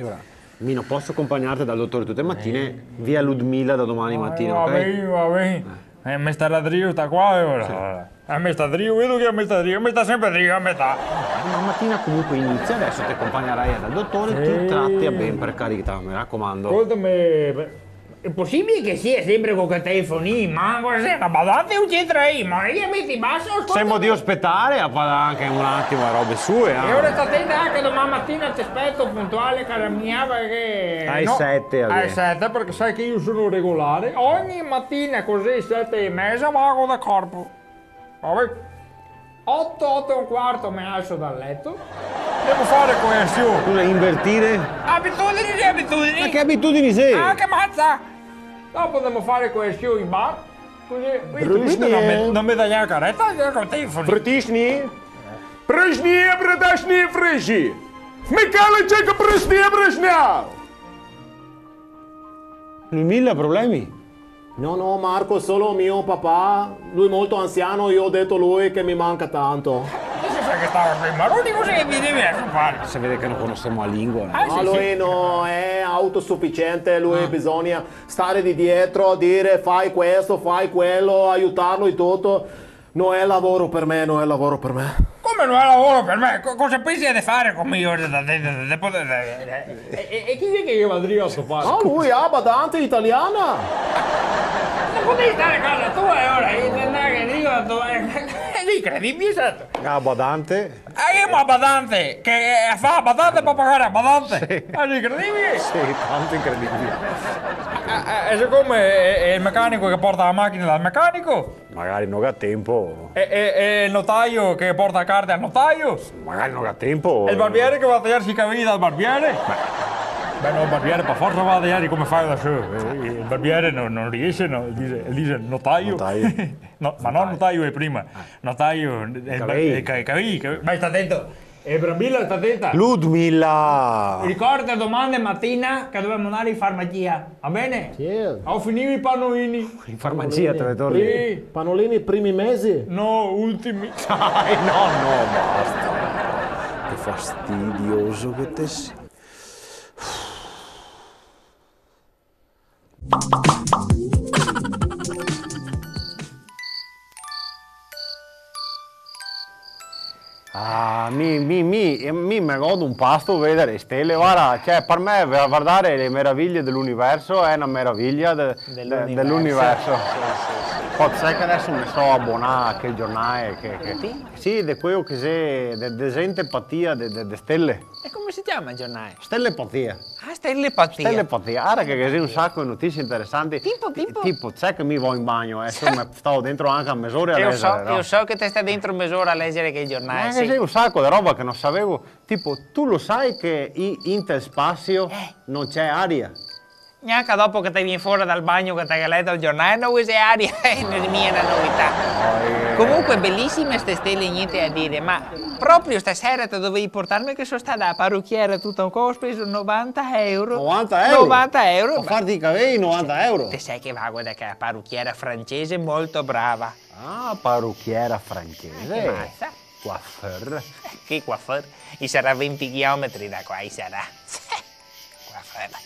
E ora, Mino, posso accompagnarti dal dottore tutte le mattine via Ludmilla da domani mattina, Va ok? bene, va bene. Mi sta Drio, sta qua e ora. Mi sta Drio, vedo che mi sta Drio, mi sta sempre Drio, mi sta. La mattina comunque inizia, adesso ti accompagnerai dal dottore, ti tratti a ben per carità, mi raccomando. Ascoltami, è possibile che sia sempre con quel telefonino? Ma cos'è? Ma badate un centraio, ma io metti in basso, ascolta. Siamo di ospitare, a parlare anche un attimo a robe sue. E ora sta attenta anche domani mattina ti aspetto puntuale, cara mia, perché... Ai 7, Ai 7, perché sai che io sono regolare. Ogni mattina così 7:30 vado da corpo. Vabbè. 8 e un quarto mi alzo dal letto. Devo fare coercizione. Tu le invertire? Abitudini di abitudini. Ma che abitudini sei? Ah, che mazza! Dopo devo fare coercizione in bar. Così. Non mi dai la caretta con te. Fritišni? Prejšnji, predašnji, friži. Michele čeka prejšnji, prejšnja. Mille problemi? No, Marco, solo mio papà. Lui è molto anziano, io ho detto a lui che mi manca tanto. Sai che stava prima, l'unico che mi devi fare. Si vede che non conosciamo la lingua. Ma lui no, è autosufficiente, lui bisogna stare di dietro, dire fai questo, fai quello, aiutarlo in tutto. Non è lavoro per me, non è lavoro per me. Come non è lavoro per me? Cosa pensi di fare con me? E chi è che io vado a sto fare? No, lui ha badante italiana. Non potevi stare a casa tua e ora che dico è incredibile, certo. Ah, badante? Io ma badante, che fa badante per pagare a badante. Sì. È incredibile. Sì, tanto incredibile. E siccome è il meccanico che porta la macchina dal meccanico, Magari non ha tempo. è il notaio che porta le carte al notaio, Magari non ha tempo. è il barbiere che va a tagliarsi i capelli dal barbiere. Beh, no, il barbiere per forza va a tagliare come fai da solo. Il barbiere non riesce, no, dice notaio. Notaio. No, ma non notaio è prima. Notaio è il capelli. Vai, sta attento. E Brambilla, sta attenta. Ludmilla! Ricorda domani mattina che dobbiamo andare in farmacia, va bene? Sì. Ho finito i pannolini. In farmacia te ne torni? Sì. Panolini primi mesi? No, ultimi. Dai, no, basta. Che fastidioso che te sei. Ah, mi godo un pasto vedere stelle, guarda, cioè per me guardare le meraviglie dell'universo è una meraviglia dell'universo. Poi sai che adesso mi so abbonare a che giornale, sì, di quello che c'è, desentepatia delle stelle. E come si chiama il giornale? Stellepatia. Ah, Stellepatia. Stellepatia, guarda che c'è un sacco di notizie interessanti. Tipo, sai che mi vado in bagno, stavo dentro anche a mezz'ora a leggere. Io so che te stai dentro mezz'ora a leggere che il giornale. Ma c'è un sacco di roba che non sapevo. Tipo, tu lo sai che in spazio non c'è aria? Neanche dopo che ti vieni fuori dal bagno che ti hai letto il giornale, non usi aria, non è mia una novità. Comunque bellissime queste stelle, niente a dire, ma proprio stasera te dovevi portarmi che sono stata a parrucchiera tutto un po', ho speso 90 euro. 90 euro? 90 euro. A farti i capelli 90 euro? Te sai che va, guarda che è una parrucchiera francese molto brava. Ah, parrucchiera francese. Che mazza. Coiffeur. Che coiffeur? I sarà 20 chilometri da qua, i sarà. Coiffeur.